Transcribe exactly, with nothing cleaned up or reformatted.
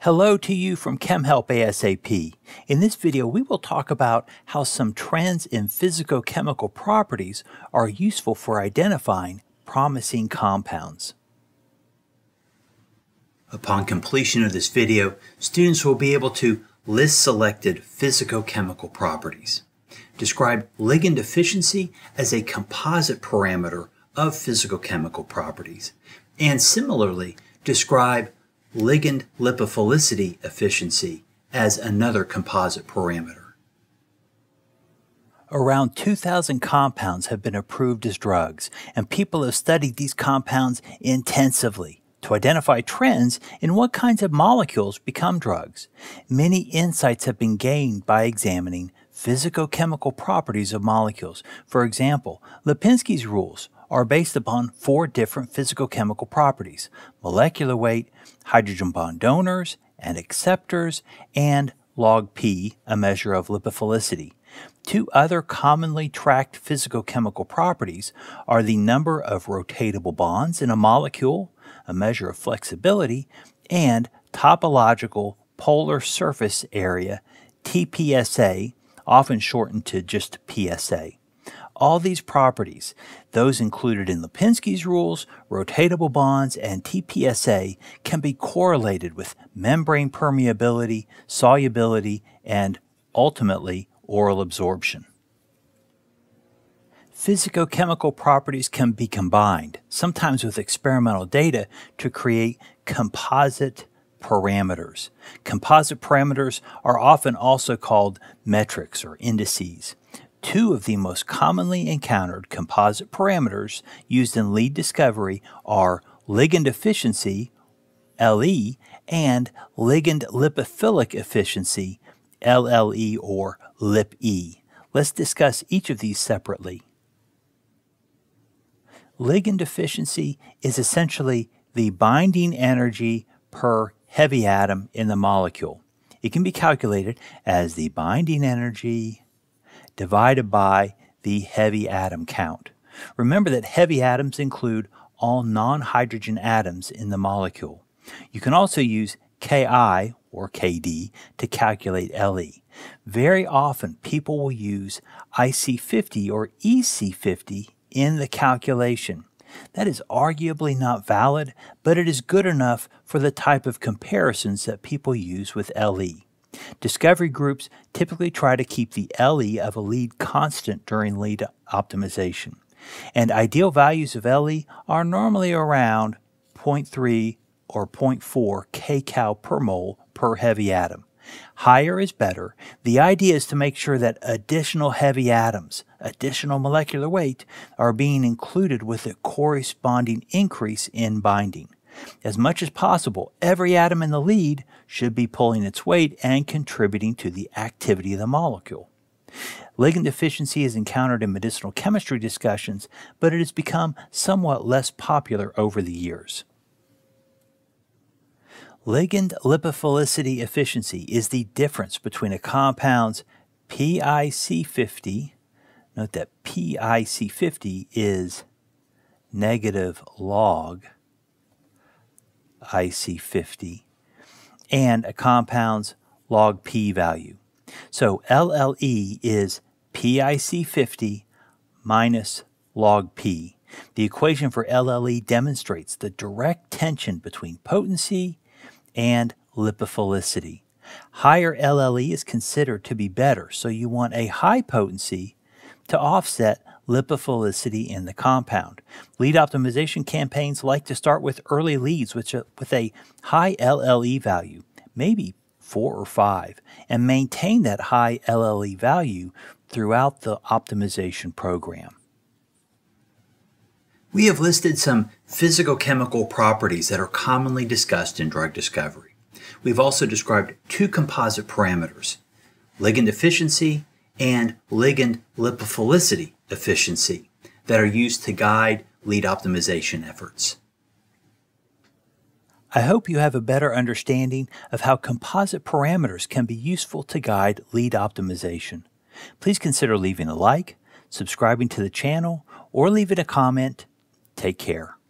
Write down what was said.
Hello to you from ChemHelp ASAP. In this video, we will talk about how some trends in physicochemical properties are useful for identifying promising compounds. Upon completion of this video, students will be able to list selected physicochemical properties, describe ligand efficiency as a composite parameter of physicochemical properties, and similarly describe ligand lipophilicity efficiency as another composite parameter. Around two thousand compounds have been approved as drugs, and people have studied these compounds intensively to identify trends in what kinds of molecules become drugs. Many insights have been gained by examining physicochemical properties of molecules. For example, Lipinski's rules are based upon four different physicochemical properties: molecular weight, hydrogen bond donors and acceptors, and log P, a measure of lipophilicity. Two other commonly tracked physicochemical properties are the number of rotatable bonds in a molecule, a measure of flexibility, and topological polar surface area, T P S A, often shortened to just P S A. All these properties, those included in Lipinski's rules, rotatable bonds, and T P S A, can be correlated with membrane permeability, solubility, and ultimately oral absorption. Physicochemical properties can be combined, sometimes with experimental data, to create composite parameters. Composite parameters are often also called metrics or indices. Two of the most commonly encountered composite parameters used in lead discovery are ligand efficiency, L E, and ligand lipophilic efficiency, L L E or Lip-E. Let's discuss each of these separately. Ligand efficiency is essentially the binding energy per heavy atom in the molecule. It can be calculated as the binding energy divided by the heavy atom count. Remember that heavy atoms include all non-hydrogen atoms in the molecule. You can also use Ki or K D to calculate L E. Very often people will use I C fifty or E C fifty in the calculation. That is arguably not valid, but it is good enough for the type of comparisons that people use with L E. Discovery groups typically try to keep the L E of a lead constant during lead optimization, and ideal values of L E are normally around zero point three or zero point four kcal per mole per heavy atom. Higher is better. The idea is to make sure that additional heavy atoms, additional molecular weight, are being included with a corresponding increase in binding. As much as possible, every atom in the lead should be pulling its weight and contributing to the activity of the molecule. Ligand efficiency is encountered in medicinal chemistry discussions, but it has become somewhat less popular over the years. Ligand lipophilicity efficiency is the difference between a compound's P I C fifty, note that P I C fifty is negative log I C fifty, and a compound's log P value. So L L E is P I C fifty minus log P. The equation for L L E demonstrates the direct tension between potency and lipophilicity. Higher L L E is considered to be better, so you want a high potency to offset lipophilicity in the compound. Lead optimization campaigns like to start with early leads with a, with a high L L E value, maybe four or five, and maintain that high L L E value throughout the optimization program. We have listed some physicochemical properties that are commonly discussed in drug discovery. We've also described two composite parameters, ligand efficiency and ligand lipophilicity efficiency, that are used to guide lead optimization efforts. I hope you have a better understanding of how composite parameters can be useful to guide lead optimization. Please consider leaving a like, subscribing to the channel, or leaving a comment. Take care.